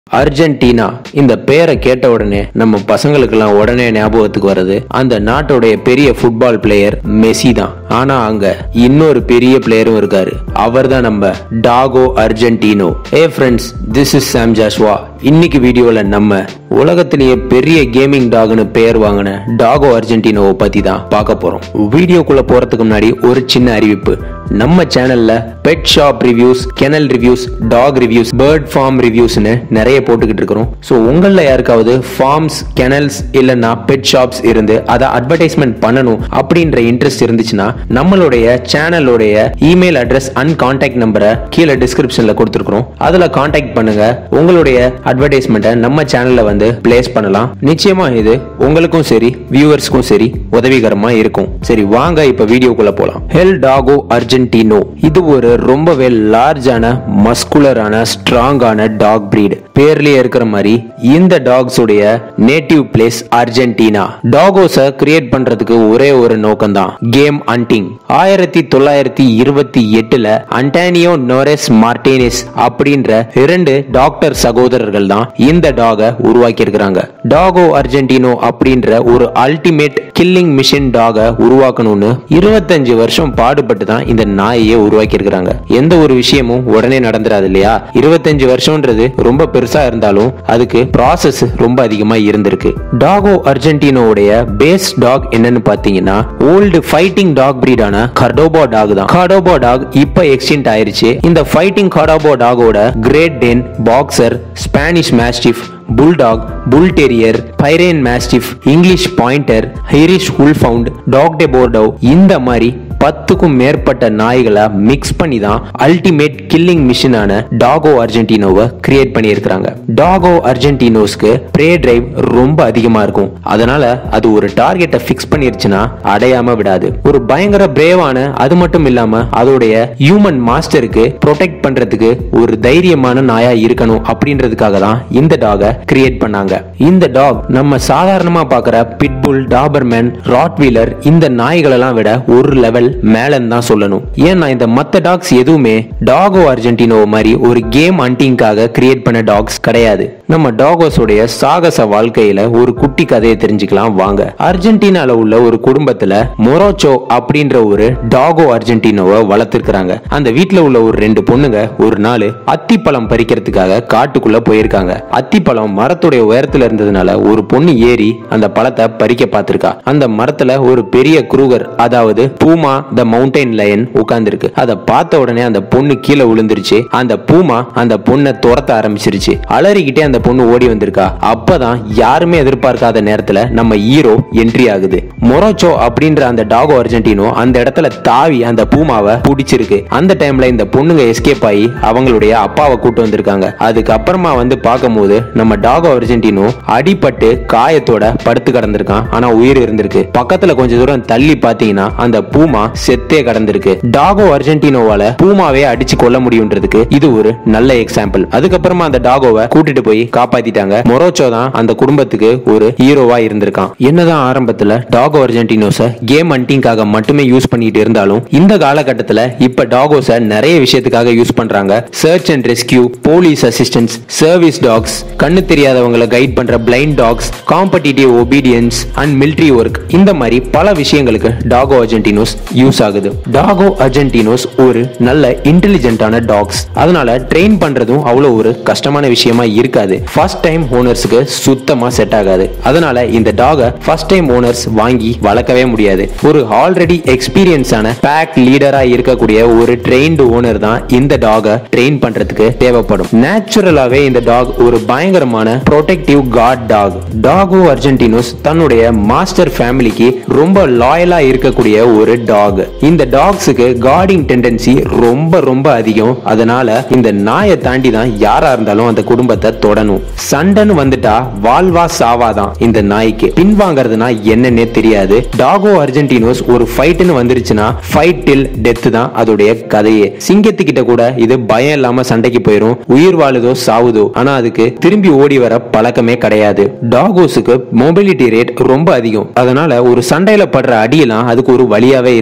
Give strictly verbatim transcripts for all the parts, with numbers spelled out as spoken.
Argentina இந்த பேரை கேட்ட உடனே நம்ம பசங்களுக்கெல்லாம் உடனே ஞாபகத்துக்கு வருது அந்த நாட்டோடைய பெரிய ஃபுட்பால் பிளேயர் மெஸ்ஸி தான். ஆனா அங்க இன்னொரு பெரிய பிளேயரும் இருக்காரு. அவர் தான் நம்ம Dogo Argentino. Hey friends, this is Sam Joshua. இன்னைக்கு வீடியோல நம்ம உலகத்திலேயே பெரிய கேமிங் டாக்னு பெயர் வாங்கின டாகோ அர்ஜென்டினோவை பத்தி தான் பார்க்க போறோம். வீடியோக்குள்ள போறதுக்கு முன்னாடி ஒரு சின்ன அறிவிப்பு. நம்ம சேனல்ல pet shop reviews, kennel reviews, dog reviews, bird farm ரிவ்யூஸ்னு நிறைய போட்டுக்கிட்டு இருக்கிறோம். ஸோ உங்களில் யாருக்காவது ஃபார்ம்ஸ், கெனல்ஸ் இல்லைன்னா பெட் ஷாப்ஸ் இருந்து அதை அட்வர்டைஸ்மெண்ட் பண்ணணும் அப்படின்ற இன்ட்ரெஸ்ட் இருந்துச்சுன்னா நம்மளுடைய சேனலோடைய இமெயில் அட்ரஸ் அண்ட் கான்டாக்ட் நம்பரை கீழே டிஸ்கிரிப்ஷன்ல கொடுத்துருக்கோம். அதுல கான்டாக்ட் பண்ணுங்க. உங்களுடைய அட்வர்டைஸ்மெண்ட்டை நம்ம சேனல்ல வந்து பிளேஸ் பண்ணலாம். நிச்சயமா இது உங்களுக்கும் சரி வியூவர்ஸ்க்கும் சரி உதவிகரமா இருக்கும். சரி, வாங்க இப்ப வீடியோக்குள்ள போலாம். ஹெல் டாகோ அர்ஜென்டினோ இது ஒரு ரொம்பவே லார்ஜான, மஸ்குலரான, ஸ்ட்ராங்கான டாக் பிரீட். பேர்லயே இருக்கிற மாதிரி இந்த டாக்ஸ் உடைய நேட்டிவ் பிளேஸ் அர்ஜென்டினா. டாகோஸை கிரியேட் பண்றதுக்கு ஒரே ஒரு நோக்கம் தான், கேம் ஹண்டிங். ஆயிரத்தி தொள்ளாயிரத்தி இருபத்தி எட்டுல அண்டானியோ நோரெஸ் மார்டினெஸ் அப்படின்ற இரண்டு டாக்டர் சகோதரர்கள் தான் இந்த டாகை உருவாக்கி இருக்கிறாங்க. டாகோ அர்ஜென்டினோ அப்படின்ற ஒரு அல்டிமேட் கில்லிங் மிஷின் டாகை உருவாக்கணும்னு இருபத்தஞ்சு வருஷம் பாடுபட்டு தான் இந்த நாயை உருவாக்கி இருக்கிறாங்க. எந்த ஒரு விஷயமும் உடனே நடந்துராது இல்லையா? இருபத்தஞ்சு வருஷம்ன்றது ரொம்ப பெருசா இருந்தாலும் அதுக்கு ப்ராசஸ் ரொம்ப அதிகமா இருந்திருக்கு. டாகோ அர்ஜென்டினோவுடைய பேஸ் டாக் என்னன்னு பாத்தீங்கன்னா ஓல்டு ஃபைட்டிங் டாக் பிரீடான கார்டோபோ டாக் தான். கார்டோபோ டாக் இப்ப எக்ஸ்டின்ட் ஆயிருச்சு. இந்த ஃபைட்டிங் கார்டோபோ டாகோட Great Dane, boxer, Spanish mastiff, bulldog, bull terrier, Pyrenean mastiff, English pointer, Irish wolfhound, dogue de Bordeaux இந்த மாதிரி பத்துக்கும் மேற்பட்ட நாய்களை மிக்ஸ் பண்ணி தான் அல்டிமேட் கில்லிங் மிஷினான டாகோ அர்ஜென்டினோவை கிரியேட் பண்ணி இருக்கிறாங்க. டாகோ அர்ஜென்டினோஸ்க்கு ப்ரே டிரைவ் ரொம்ப அதிகமா இருக்கும். அதனால அது ஒரு டார்கெட்டை ஃபிக்ஸ் பண்ணிருச்சுன்னா அடையாம விடாது. ஒரு பயங்கர பிரேவான, அது மட்டும் இல்லாம அதோடைய ஹியூமன் மாஸ்டருக்கு ப்ரொடெக்ட் பண்றதுக்கு ஒரு தைரியமான நாயா இருக்கணும் அப்படின்றதுக்காக தான் இந்த டாகை கிரியேட் பண்ணாங்க. இந்த டாக் நம்ம சாதாரணமா பார்க்கிற பிட்புல், டாபர்மேன், ராட்வீலர் இந்த நாய்களெல்லாம் விட ஒரு லெவல் மேலன்னு தான் சொல்லணும். ஏன்னா இந்த மத்த டாக்ஸ் எதுவுமே டாகோ அர்ஜென்டினோ மாதிரி ஒரு கேம் ஹண்டிங்காக கிரியேட் பண்ண டாக்ஸ் கிடையாது. நம்ம டாகோஸ் உடைய சாகச வாழ்க்கையில ஒரு குட்டி கதையை தெரிஞ்சுக்கலாம் வாங்க. அர்ஜென்டினால உள்ள ஒரு குடும்பத்துல மொரோச்சோ அப்படின்ற ஒரு டாகோ அர்ஜென்டினோவை வளர்த்திருக்கிறாங்க. அந்த வீட்டுல உள்ள ஒரு ரெண்டு பொண்ணுங்க ஒரு நாள் அத்திப்பழம் பறிக்கிறதுக்காக காட்டுக்குள்ள போயிருக்காங்க. அத்திப்பழம் மரத்துடைய உயரத்துல இருந்ததுனால ஒரு பொண்ணு ஏறி அந்த பழத்தை பறிக்க பார்த்திருக்கா. அந்த மரத்துல ஒரு பெரிய குரூகர், அதாவது பூமா த மவுண்டைன் லயன் உட்கார்ந்துருக்கு. அதை பார்த்த உடனே அந்த பொண்ணு கீழே விழுந்துருச்சு. அந்த பூமா அந்த பொண்ணை துரத்த ஆரம்பிச்சிருச்சு. அலறிக்கிட்டே அந்த பொண்ணு ஓடி வந்திருக்கா. அப்பதான் யாருமே எதிர்பார்க்காத நேரத்துல நம்ம ஹீரோ என்ட்ரி ஆகுது. மொரோச்சோ அப்படின்ற அந்த டாகோ அர்ஜென்டினோ அந்த இடத்துல தாவி அந்த பூமாவை பிடிச்சிருக்கு. அந்த டைம்ல இந்த பொண்ணுங்க எஸ்கேப் ஆகி அவங்களுடைய அப்பாவை கூட்டு வந்திருக்காங்க. அதுக்கப்புறமா வந்து பார்க்கும்போது நம்ம டாகோ அர்ஜென்டினோ அடிபட்டு காயத்தோட படுத்து கிடந்திருக்கான். ஆனா உயிர் இருந்திருக்கு. பக்கத்துல கொஞ்ச தூரம் தள்ளி பாத்தீங்கன்னா அந்த பூமா செத்தே கடந்திருக்கு. டாகோ அர்ஜென்டினோவால பூமாவே அடிச்சு கொள்ள முடியும்ன்றதுக்கு இது ஒரு நல்ல எக்ஸாம்பிள். அதுக்கப்புறமா அந்த டாகோவை கூட்டிட்டு போய் காப்பாத்திட்டாங்க. மொரோச்சோ தான் அந்த குடும்பத்துக்கு ஒரு ஹீரோவா இருந்திருக்கான். என்னதான் ஆரம்பத்துல டாகோ அர்ஜென்டினோஸ கேம் ஹண்டிங்காக மட்டுமே யூஸ் பண்ணிட்டு இருந்தாலும் இந்த காலகட்டத்துல இப்ப டாகோஸ நிறைய விஷயத்துக்காக யூஸ் பண்றாங்க. Search and rescue, police assistance, service dogs, கண்ணு தெரியாதவங்களை கைட் பண்ற blind dogs, competitive obedience and military work, இந்த மாதிரி பல விஷயங்களுக்கு டாகோ அர்ஜென்டினோஸ் யூஸ் ஆகுது. டாகோ அர்ஜென்டினோஸ் ஒரு நல்ல இன்டெலிஜென்ட்டான டாக்ஸ். அதனால ட்ரெயின் பண்றதும் அவ்வளவு ஒரு கஷ்டமான விஷயமா இருக்காது. ஃபர்ஸ்ட் டைம் ஓனர்ஸ்க்கு சுத்தமா செட் ஆகாது. அதனால இந்த டாகை ஃபர்ஸ்ட் டைம் ஓனர்ஸ் வாங்கி வளர்க்கவே முடியாது. ஒரு ஆல்ரெடி எக்ஸ்பீரியன்ஸான பேக் லீடரா இருக்கக்கூடிய ஒரு ட்ரெயின்டு ஓனர் தான் இந்த டாகை ட்ரெயின் பண்றதுக்கு தேவைப்படும். நேச்சுரலாவே இந்த டாக் ஒரு பயங்கரமான protective guard dog. Dogo Argentinos தன்னுடைய மாஸ்டர் ஃபேமிலிக்கு ரொம்ப லாயலா இருக்கக்கூடிய ஒரு டாக். இந்த டாக்ஸுக்கு கார்டிங் டெண்டன்சி ரொம்ப ரொம்ப அதிகம். அதனால இந்த நாயை தாண்டி தான் யாரா இருந்தாலும் அந்த குடும்பத்தை தொடணும். சண்டைன்னு வந்துட்டா வாழ்வா சாவாதான் இந்த நாய்க்கு. பின்வாங்கிறதுனா என்னன்னே தெரியாது. டாகோ அர்ஜென்டினோஸ் ஒரு ஃபைட்னு வந்துருச்சுன்னா ஃபைட் டில் டெத் தான் அதோடைய கதையே. சிங்கத்துக்கிட்ட கூட இது பயம் இல்லாம சண்டைக்கு போயிரும். உயிர் வாழுதோ சாவுதோ, ஆனா அதுக்கு திரும்பி ஓடி வர பழக்கமே கிடையாது. டாகோஸுக்கு மொபிலிட்டி ரேட் ரொம்ப அதிகம். அதனால ஒரு சண்டையில படுற அடியெல்லாம் அதுக்கு ஒரு வழியாவே இருக்காது.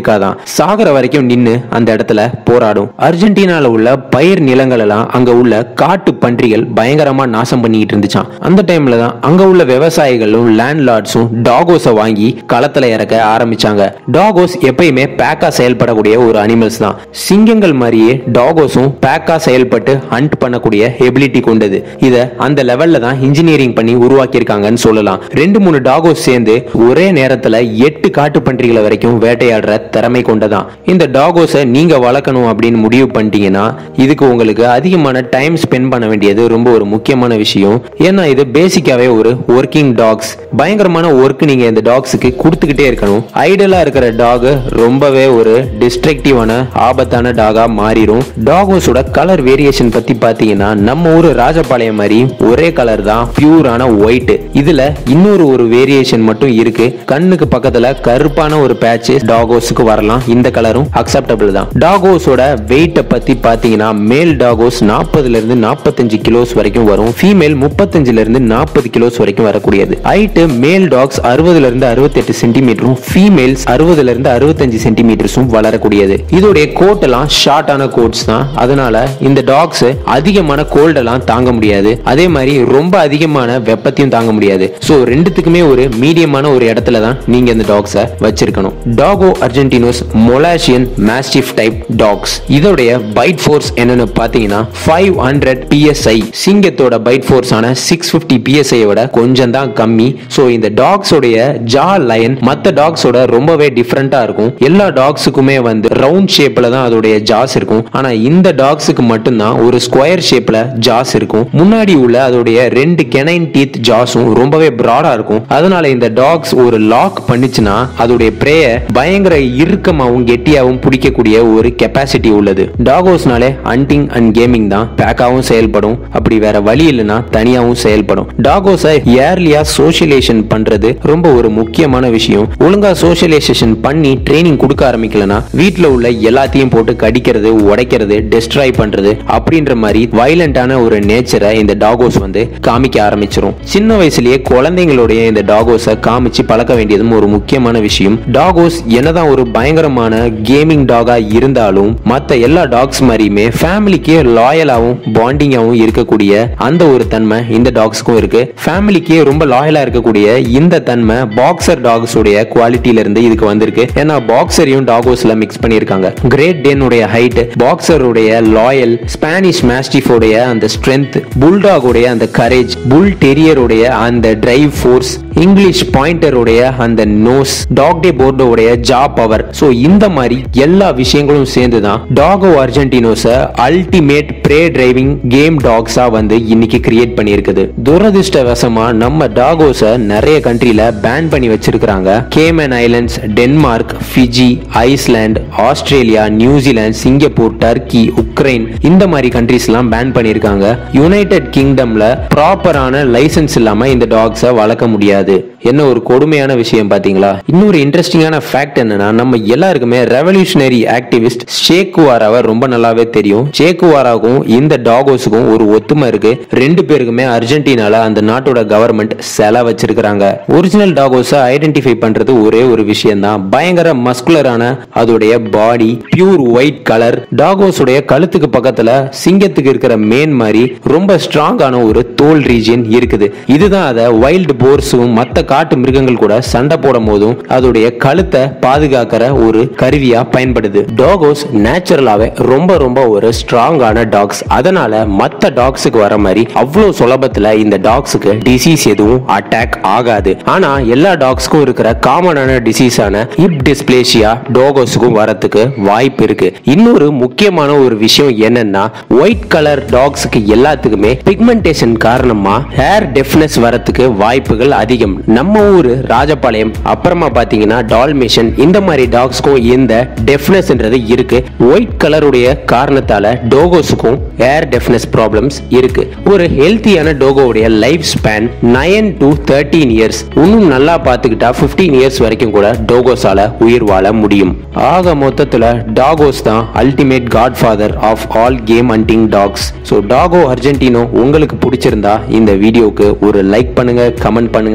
இருக்காதான். சாகர வரைக்கும் நின்னு அந்த இடத்துல போராடும். அர்ஜென்டினால உள்ள பயிர் நிலங்கள் எல்லாம் அங்க உள்ள காட்டு பன்றிகள் பயங்கரமா நாசம் பண்ணிட்டு இருந்துச்சான். அந்த டைம்ல தான் அங்க உள்ள விவசாயிகளும் லேண்ட் லார்ட்ஸும் டாகோஸை வாங்கி களத்துல இறக்க ஆரம்பிச்சாங்க. டாகோஸ் எப்பயுமே பேக்கா செயல்படக்கூடிய ஒரு அனிமல்ஸ் தான். சிங்கங்கள் மாதிரியே டாகோஸும் பேக்கா செயல்பட்டு ஹண்ட் பண்ணக்கூடிய எபிலிட்டி கொண்டது. இத அந்த லெவல்ல தான் இன்ஜினியரிங் பண்ணி உருவாக்கி இருக்காங்கன்னு சொல்லலாம். ரெண்டு மூணு டாகோஸ் சேர்ந்து ஒரே நேரத்துல எட்டு காட்டு பன்றிகளை வரைக்கும் வேட்டையாடுற திறமை கொண்டதான். இந்த டாகோஸை நீங்க வளர்க்கணும் அப்படின்னு முடிவு பண்ணிட்டீங்கன்னா இதுக்கு உங்களுக்கு அதிகமான டைம் ஸ்பெண்ட் பண்ண வேண்டியது ரொம்ப ஒரு முக்கியமான விஷயம். ஏன்னா இது பேசிக்காவே ஒரு ஒர்க்கிங் டாக்ஸ். பயங்கரமான ஒர்க் நீங்க இந்த டாக்ஸுக்கு கொடுத்துக்கிட்டே இருக்கணும். ஐடலா இருக்கிற டாக் ரொம்பவே ஒரு டிஸ்ட்ரக்டிவான ஆபத்தான டாகா மாறிடும். டாகோஸோட கலர் வேரியேஷன் பத்தி பாத்தீங்கன்னா நம்ம ஊரு ராஜபாளையம் மாதிரி ஒரே கலர் தான், பியூரான ஒயிட். இதுல இன்னொரு ஒரு வேரியேஷன் மட்டும் இருக்கு. கண்ணுக்கு பக்கத்துல கருப்பான ஒரு பேட்ச் டாகோஸுக்கு வரலாம். இந்த கலரும் அக்செப்டபிள் தான். டாகோஸோட வெயிட்ட பத்தி பாத்தீங்கன்னா மேல் டாகோஸ் நாற்பதுல இருந்து நாற்பத்தஞ்சு கிலோஸ் வரைக்கும் வரும். ஃபீமேல் முப்பத்தஞ்சுல இருந்து நாற்பது கிலோஸ் வரைக்கும் வரக்கூடியது. ஹைட் மேல் டாக்ஸ் அறுபதுல இருந்து அறுபத்தி எட்டு சென்டிமீட்டரும் ஃபீமேல்ஸ் அறுபதுல இருந்து அறுபத்தஞ்சு சென்டிமீட்டர்ஸும் வளரக்கூடியது. இதோடைய கோட் எல்லாம் ஷார்ட்டான கோட்ஸ் தான். அதனால இந்த டாக்ஸ் அதிகமான கோல்ட் எல்லாம் தாங்க முடியாது. அதே மாதிரி ரொம்ப அதிகமான வெப்பத்தையும் தாங்க முடியாது. சோ ரெண்டுத்துக்குமே ஒரு மீடியமான ஒரு இடத்துல தான் நீங்க இந்த டாக்ஸை வச்சிருக்கணும். Dogo Argentinos Molossian mastiff type dogs. இதோடைய பைட் ஃபோர்ஸ் என்னன்னு பாத்தீங்கன்னா five hundred P S I. சிங்கத்தோட பைட் ஃபோர்ஸ் ஆன six fifty P S I விட கொஞ்சம் தான் கம்மி. சோ இந்த டாக்ஸ் உடைய ஜா லைன் மத்த டாக்ஸோட ரொம்பவே டிஃபரெண்டா இருக்கும். எல்லா டாக்ஸுக்குமே வந்து ரவுண்ட் ஷேப்ல தான் அதோடைய ஜாஸ் இருக்கும். ஆனா இந்த டாக்ஸுக்கு மட்டும்தான் ஒரு ஸ்கொயர் ஷேப்ல ஜாஸ் இருக்கும். முன்னாடி உள்ள அதோடைய ரெண்டு கெனைன் டீத் ஜாஸும் ரொம்பவே பிராடா இருக்கும். அதனால இந்த டாக்ஸ் ஒரு லாக் பண்ணிச்சுன்னா அதோடைய பிரேய பயங்கர இறுக்கமாவும் கெட்டியாவும் பிடிக்கக்கூடிய ஒரு கெப்பாசிட்டி உள்ளது. டாகோஸ்னாலே ஹண்டிங் அண்ட் கேமிங் தான். பேக்காவும் செயல்படும். அப்படி வேற வழி இல்லைன்னா தனியாவும் செயல்படும். டாகோஸை ஏர்லியா சோஷியலைசேஷன் பண்றது ரொம்ப ஒரு முக்கியமான விஷயம். ஒழுங்கா சோஷியலைசேஷன் பண்ணி ட்ரைனிங் கொடுக்க ஆரம்பிக்கலனா வீட்டுல உள்ள எல்லாத்தையும் போட்டு கடிக்கிறது, உடைக்கிறது, டெஸ்ட்ராய் பண்றது அப்படின்ற மாதிரி வயலண்டான ஒரு நேச்சரை இந்த டாகோஸ் வந்து காமிக்க ஆரம்பிச்சிரும். சின்ன வயசுலயே குழந்தைங்களுடைய இந்த டாகோஸை காமிச்சு பழக்க வேண்டியதும் ஒரு முக்கியமான விஷயம். டாகோஸ் என்னதான் ஒரு பயங்கரமான கேமிங் டாகா இருந்தாலும் மத்த எல்லா டாக்ஸ் மாதிரியுமே ஃபேமிலிக்கே லாயலாவும் பாண்டிங்காவும் இருக்கக்கூடிய அந்த ஒரு தன்மை இந்த டாக்ஸ்க்கும் இருக்கு. ஃபேமிலிக்கே ரொம்ப லாயலா இருக்கக்கூடிய இந்த தன்மை பாக்ஸர் டாக்ஸ் உடைய குவாலிட்டியில இருந்து இதுக்கு வந்திருக்கு. ஏன்னா பாக்ஸரையும் டாகோஸ்ல மிக்ஸ் பண்ணிருக்காங்க. கிரேட் டேன் உடைய ஹைட், பாக்ஸர் உடைய லாயல், ஸ்பானிஷ் மாஸ்டிஃப் உடைய அந்த ஸ்ட்ரென்த், புல்டாக் உடைய அந்த கரேஜ், புல் டெரியர் உடைய அந்த டிரைவ் ஃபோர்ஸ், இங்கிலீஷ் பாயிண்டர் உடைய அந்த நோஸ், டாக் டே போர்டோ உடைய ஜா பவர். சோ இந்த மாதிரி எல்லா விஷயங்களும் சேர்ந்து தான் டாகோ அர்ஜென்டினோஸ அல்டிமேட் பிரே டிரைவிங் கேம் டாக்ஸா வந்து இன்னைக்கு கிரியேட் பண்ணியிருக்குது. துரதிருஷ்டவசமா நம்ம டாகோஸ நிறைய கண்ட்ரில பேன் பண்ணி வச்சிருக்காங்க. Cayman Islands, Denmark, Fiji, Iceland, Australia, New Zealand, Singapore, Turkey, Ukraine இந்த மாதிரி கண்ட்ரிஸ் எல்லாம் பேன் பண்ணிருக்காங்க. யுனைடெட் கிங்டம்ல ப்ராப்பரான லைசன்ஸ் இல்லாம இந்த டாக்ஸை வளர்க்க முடியாது. என்ன ஒரு கொடுமையான விஷயம் பாத்தீங்களா? இன்னொரு இன்ட்ரெஸ்டிங்கான ஃபேக்ட் என்னன்னா நம்ம எல்லாருக்குமே ரெவல்யூஷனரி ஆக்டிவிஸ்ட் சே குவாராவை ரொம்ப நல்லாவே தெரியும். சே குவாராவுக்கும் இந்த டாகோஸுக்கும் ஒரு ஒத்துமை இருக்கு. ரெண்டு பேருக்குமே அர்ஜென்டினால அந்த நாட்டோட கவர்மெண்ட் செல வச்சிருக்காங்க. ஒரிஜினல் டாகோஸை ஐடென்டிஃபை பண்றது ஒரே ஒரு விஷயம் தான். பயங்கர மஸ்குலரான அதோடைய பாடி, பியூர் ஒயிட் கலர், டாகோஸுடைய கழுத்துக்கு பக்கத்துல சிங்கத்துக்கு இருக்கிற மேன் மாதிரி ரொம்ப ஸ்ட்ராங்கான ஒரு தோல் ரீஜன் இருக்குது. இதுதான் அதை வைல்டு போர்ஸும் மத்த காட்டு மிருகங்கள் கூட சண்டை போடும் போதும் அதோடைய கழுத்தை பாதுகாக்கிற ஒரு கருவியா பயன்படுது. டாகோஸ் நேச்சுரலாவே ரொம்ப ரொம்ப ஒரு ஸ்ட்ராங்கான டாக்ஸ். அதனால மத்த டாக்ஸுக்கு வர மாதிரி அவ்வளவு சுலபத்துல இந்த டாக்ஸுக்கு டிசீஸ் எதுவும் அட்டாக் ஆகாது. ஆனா எல்லா டாக்ஸ்க்கும் இருக்கிற காமனான டிசீஸான ஹிப் டிஸ்பிளேசியா டாகோஸுக்கும் வரதுக்கு வாய்ப்பு இருக்கு. இன்னொரு முக்கியமான ஒரு விஷயம் என்னன்னா ஒயிட் கலர் டாக்ஸுக்கு எல்லாத்துக்குமே பிக்மெண்டேஷன் காரணமா ஹேர் டெஃப்னஸ் வரதுக்கு வாய்ப்புகள் அதிகம். நம்ம ஊரு ராஜபாளையம், அப்புறமா பாத்தீங்கன்னா டால்மேஷன், இந்த மாதிரி டாக்ஸ்க்கும் இந்த டெஃப்னஸ்ன்றது இருக்கு. ஒயிட் கலருடைய காரணத்தால டோகோஸுக்கும் ஏர் டெஃப்னஸ் ப்ராப்ளம்ஸ் இருக்கு. ஒரு ஹெல்த்தியான டோகோவுடைய life span nine to thirteen years. இன்னும் நல்லா பாத்துக்கிட்டா பிப்டீன் இயர்ஸ் வரைக்கும் கூட டோகோஸால உயிர் வாழ முடியும். ஆக மொத்தத்துல டாகோஸ் தான் ultimate godfather of all game hunting dogs. So Dogo Argentino உங்களுக்கு பிடிச்சிருந்தா இந்த வீடியோக்கு ஒரு லைக் பண்ணுங்க, கமெண்ட் பண்ணுங்க, ஷேர்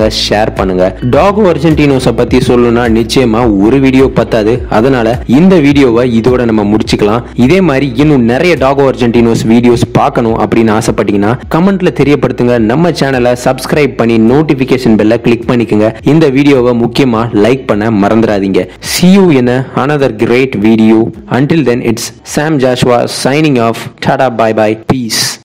ஷேர் பண்ணுங்க. டாகோ அர்ஜென்டினோஸை பத்தி சொல்லணும்னா நிச்சயமா ஒரு வீடியோ பத்தாது. அதனால இந்த வீடியோவை இதோட நம்ம முடிச்சுக்கலாம். இதே மாதிரி இன்னும் நிறைய டாகோ அர்ஜென்டினோஸ் வீடியோஸ் பார்க்கணும் அப்படின்னு ஆசைப்பட்டீங்கன்னா கமெண்ட்ல தெரியப்படுத்துங்க. நம்ம சேனலை சப்ஸ்கிரைப் பண்ணி நோட்டிபிகேஷன் பெல்ல கிளிக் பண்ணிக்கங்க. இந்த வீடியோவை முக்கியமா லைக் பண்ண மறந்துடாதீங்க. See you in another great video. Until then, it's Sam Joshua signing off. Tada, bye bye, peace.